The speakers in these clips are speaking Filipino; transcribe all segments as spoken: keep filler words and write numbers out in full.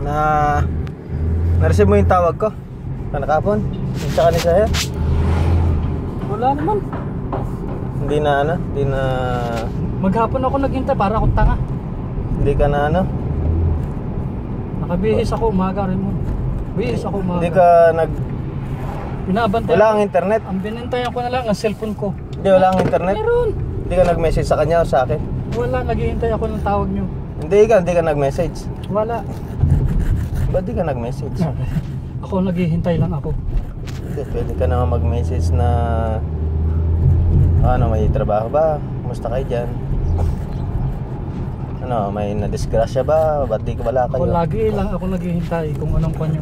na na-receive mo yung tawag ko kanakapon? Tsaka ni Sahel? Wala naman. Hindi na ano? Hindi na... Maghapon ako naghintay para akong tanga. Hindi ka na ano? Nakabihis ako umaga rin mo. Bihis ako umaga. Hindi ka nag... Pinabantay Wala ako. kang internet? Ang binintayan ko na lang ang cellphone ko. Hindi, wala kang internet? Meron. Hindi ka nag-message sa kanya o sa akin? Wala, naghihintay ako ng tawag nyo. Hindi ka, hindi ka nag-message. Wala. Ba't di ka nag-message? Ako naghihintay lang ako. Hindi, pwede ka naman mag-message na ano, may trabaho ba? Kumusta kayo dyan? Ano, may nadisgrasya ba? Ba't di ka wala kayo? Ako lagi lang ako naghihintay kung anong panyo.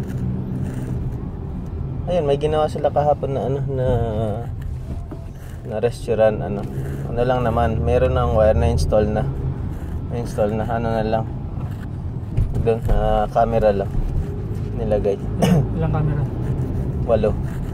Ayun, may ginawa sila kahapon na ano, na na restaurant, ano. Ano lang naman, meron ng wire na install na. Na-install na, ano na lang. Doon, uh, camera lang nilagay. Ilang camera? Walo.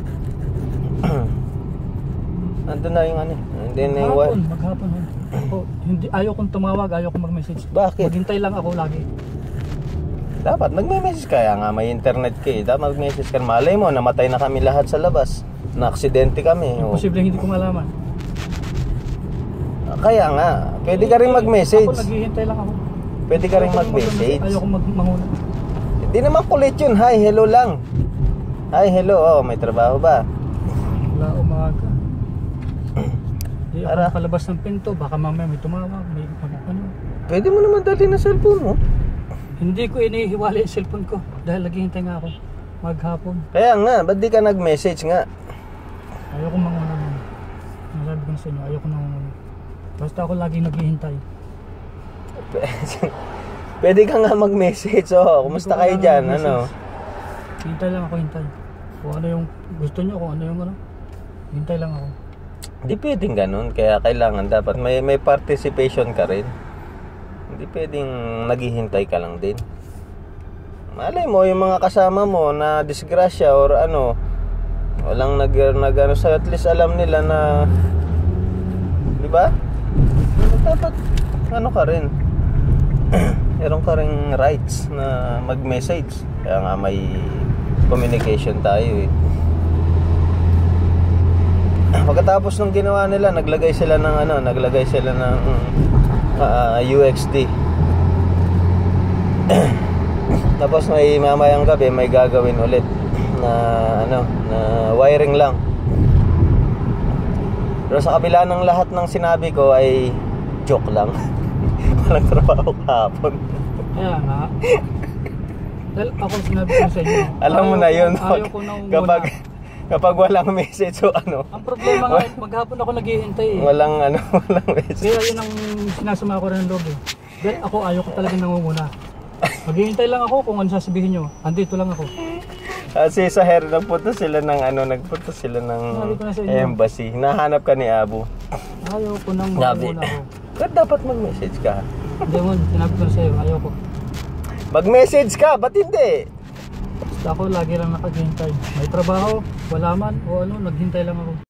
Nandun na yung ano, hindi na yung wire. Maghapon, maghapon. Ako, hindi, ayaw kong tumawag, ayaw kong mag-message. Bakit? Maghintay lang ako lagi. Dapat magme-message kaya nga, may internet ka eh. Dapat mag-message ka. Malay mo, namatay na kami lahat sa labas. Na-aksidente kami. Imposible hindi ko malaman. Kaya nga, pwede ka rin mag-message. Ako naghihintay lang ako. Pwede ka rin mag-message. Ayaw kong mag-manguna. Hindi naman kulit yun. Hi, hello lang. Hi, hello. Oh, may trabaho ba? Wala, umaga. Hindi ako Para- nakalabas ng pinto. Baka mamaya may tumawag. May ano. Pwede mo naman dali na cellphone mo. Hindi ko inihiwalay yung cellphone ko. Dahil naghihintay nga ako. Maghapon. Kaya nga, ba't di ka nag-message nga? Ayaw kong manguna mo. Nasabi ko na sa inyo, ayaw ko manguna. Basta ako laging naghihintay. Pwede ka nga mag-message. Oh, kumusta kayo dyan? Ano? Hintay lang ako, hintay. Kung ano yung gusto nyo, kung ano yung ano. Hintay lang ako. Hindi pwedeng ganun. Kaya kailangan dapat may, may participation ka rin. Hindi pwedeng naghihintay ka lang din. Malay mo, yung mga kasama mo na disgrasya or ano, walang nag, nag ano sa'yo, at least alam nila na, di ba? Dapat, ano ka rin, meron ka rin rights na mag-message. Kaya nga may communication tayo eh. Pagkatapos ng ginawa nila, naglagay sila ng ano, naglagay sila ng uh, U X D. Tapos may mamayang gabi may gagawin ulit na ano, na wiring lang. Pero sa kabila ng lahat ng sinabi ko ay joke lang. Walang trabaho kahapon. Kaya nga. Dahil ako sinabi ko sa inyo. Alam mo na yun. Ayaw ko nang kapag, kapag walang message o ano. Ang problema nga, maghapon ako naghihintay eh. Walang ano, walang message. Kaya yun ang sinasama ko rin ng loob eh. Dahil ako ayaw ko talaga nangunguna. Maghihintay lang ako kung ano sasabihin nyo. Andito lang ako. Kasi sa Her, nagpunta sila ng ano, nagpunta sila ng embassy. Nahanap ka ni Abu. Ayaw ko nang mangunguna ako. Ba't dapat mag-message ka? Hindi mo, sinabi ko na sa'yo, ayaw ko. Mag-message ka, ba't hindi? Basta ako lagi lang nakaghintay. May trabaho, wala man, o ano, naghintay lang ako.